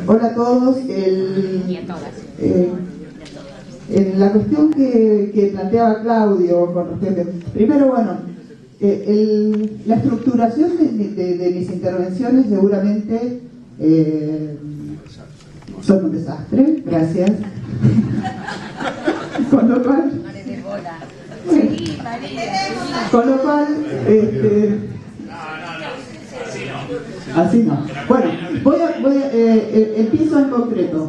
Hola a todos. La cuestión que planteaba Claudio con respecto... Primero, bueno, la estructuración de mis intervenciones seguramente son un desastre. Gracias. Con lo cual... Así no. Bueno, empiezo en concreto.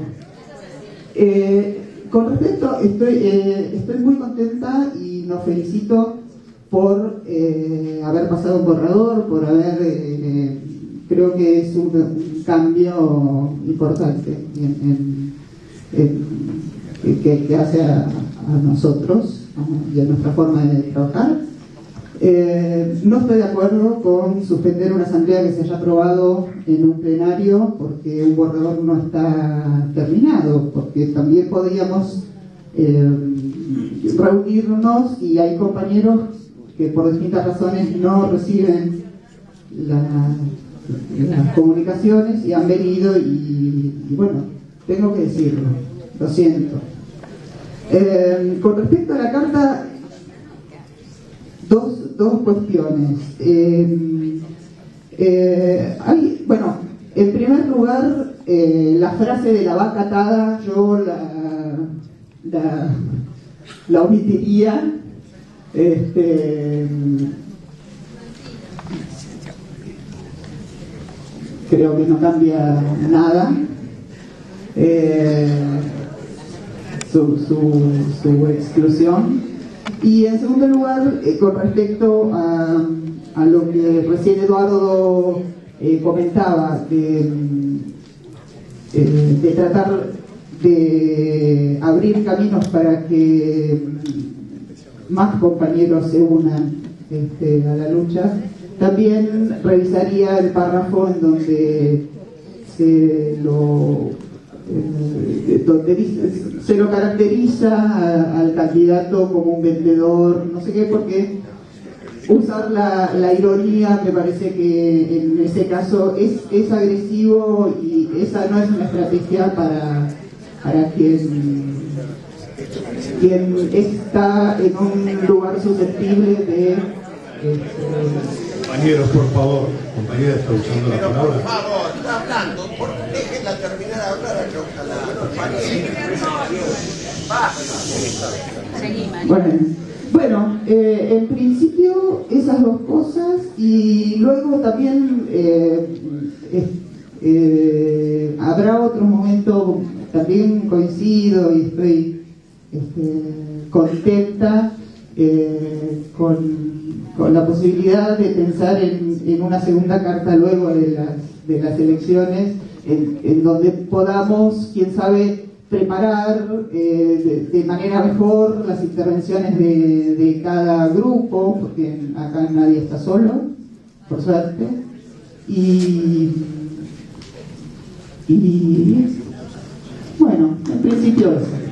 Con respecto, estoy muy contenta y nos felicito por haber pasado un borrador, por haber, creo que es un cambio importante que hace a nosotros y a nuestra forma de trabajar. No estoy de acuerdo con suspender una asamblea que se haya aprobado en un plenario porque un borrador no está terminado, porque también podríamos reunirnos, y hay compañeros que por distintas razones no reciben las comunicaciones y han venido y bueno, tengo que decirlo, lo siento. Con respecto a la carta, dos cuestiones. Bueno, en primer lugar, la frase de la vaca atada yo la omitiría. Creo que no cambia nada su exclusión. Y en segundo lugar, con respecto a lo que recién Eduardo comentaba, de tratar de abrir caminos para que más compañeros se unan a la lucha, también revisaría el párrafo en donde se lo caracteriza al candidato como un vendedor, no sé qué, porque usar la ironía me parece que en ese caso es agresivo, y esa no es una estrategia para quien está en un lugar susceptible de... Compañeros, por favor, compañera está usando la palabra. Por favor, está hablando, déjenla terminar de hablar, Bueno, en principio esas dos cosas, y luego también habrá otro momento, también coincido y estoy contenta con la posibilidad de pensar en una segunda carta luego de las elecciones, en donde podamos, quién sabe, preparar de manera mejor las intervenciones de cada grupo, porque acá nadie está solo, por suerte, y bueno, en principio eso.